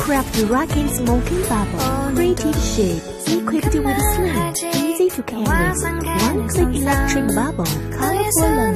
Craft rocking smoking bubble. Creative shape. Equipped with slim, easy to carry. One-click electric bubble. Colorful